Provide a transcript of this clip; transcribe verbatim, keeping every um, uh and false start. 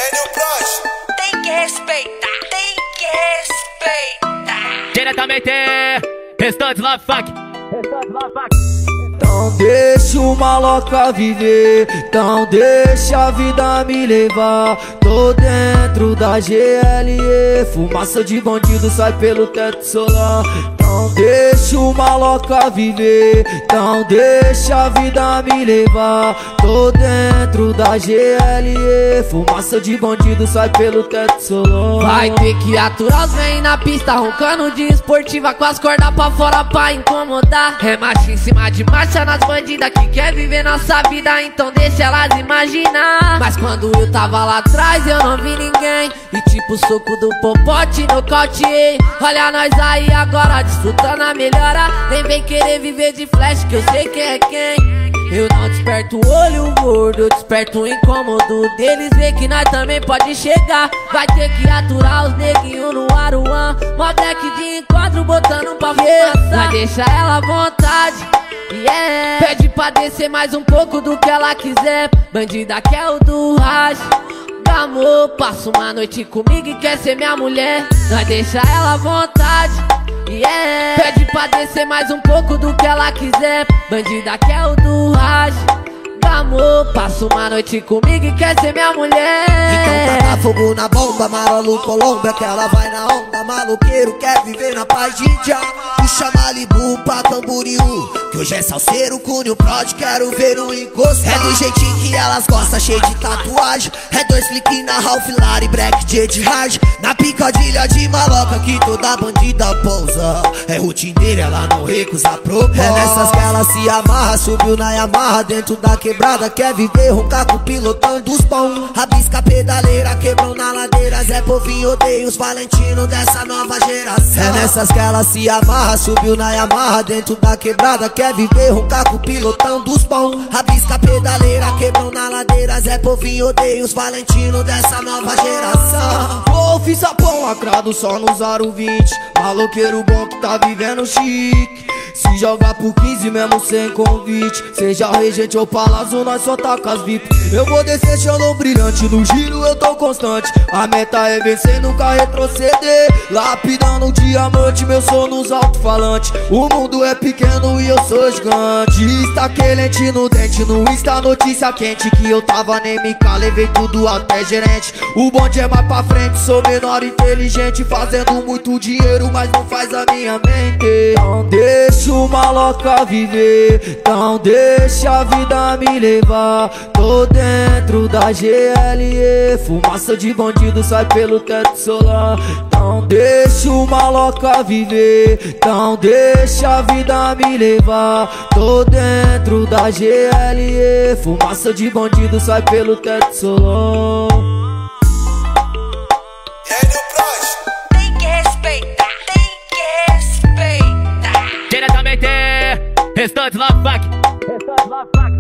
Tem que respeitar, tem que respeitar. Diretamente, Restantes Love Funk. Então deixa o maloca viver, então deixa a vida me levar. Tô dentro da G L E, fumaça de bandido sai pelo teto solar. Então deixa o maloca viver, então deixa a vida me levar. Tô dentro da G L E, fumaça de bandido sai pelo teto solar. Vai ter que aturar os vem na pista, roncando de esportiva com as cordas pra fora pra incomodar. É macho em cima de marcha nas bandidas que quer viver nossa vida, então deixa elas imaginar. Mas quando eu tava lá atrás eu não vi ninguém, e tipo soco do popote nocauteei. Olha nós aí agora desfrutando a melhora. Nem vem querer viver de flash que eu sei quem é quem. Eu não desperto o olho gordo, eu desperto o incômodo deles, vê que nós também pode chegar. Vai ter que aturar os neguinhos no Aruan, mó deck de encontro botando pra fumaça. Vai deixar ela à vontade, yeah. Pede pra descer mais um pouco do que ela quiser. Bandida quer o do Raj, amor, passa uma noite comigo e quer ser minha mulher. Vai deixar ela à vontade, yeah. Pede pra descer mais um pouco do que ela quiser. Bandida quer o do Raj, amor, passa uma noite comigo e quer ser minha mulher. Então taca fogo na bomba, marolo colomba, que ela vai na onda. Maloqueiro quer viver na paz de dia. Puxa Malibu pra Camboriú, que hoje é salseiro, cunho prod, quero ver um encosto. É do jeitinho que elas gostam, cheio de tatuagem. É dois cliques na Ralph Lauren, Black J de Hard. Na picadilha de maloca que toda bandida pousa. É rotineira, ela não recusa propor. É nessas que ela se amarra, subiu na Yamaha dentro da quebrada. Quer viver, roncar com o pilotão dos pão. Rabisca pedaleira, quebrou na ladeira. Zé Povinho odeia os Valentino dessa nova geração. É nessas que ela se amarra, subiu na Yamaha dentro da quebrada. Quer viver, roncar com o pilotão dos bom. Rabisca pedaleira, quebrou na ladeira. Zé Povinho odeia os Valentino dessa nova geração. Ô, fiz sapão lacrado só no Zaro vinte. Maloqueiro bom que tá vivendo chique. Se jogar por quinze mesmo sem convite, seja regente ou palazzo, nós só taca as V I P. Eu vou descer chão brilhante, no giro eu tô constante. A meta é vencer, nunca retroceder. Lapidando o diamante, meu som nos alto-falantes. O mundo é pequeno e eu sou gigante. Está quente no dente, no Insta notícia quente, que eu tava nem me cá, levei tudo até gerente. O bonde é mais pra frente, sou menor inteligente, fazendo muito dinheiro, mas não faz a minha mente. Então deixa o maloca viver, então deixa a vida me levar. Tô dentro da G L E, fumaça de bandido sai pelo teto solar. Então deixa o maloca viver, então deixa a vida me levar. Tô dentro da G L E, fumaça de bandido sai pelo teto solar. Tem que respeitar, tem que respeitar. Diretamente, Restantes Love Funk.